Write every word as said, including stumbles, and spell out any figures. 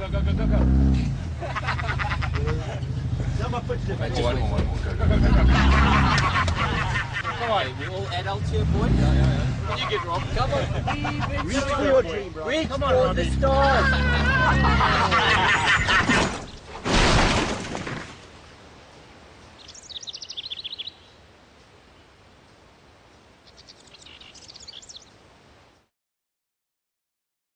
go, go, go, go, go. Now my foot's different. One more, one more. Go, go, go, go, go. Come on. We're all adults here, boy. Yeah, yeah, yeah. You get Rob. Come on. Reach for your dream, bro. Reach Come on, for Robbie. the stars.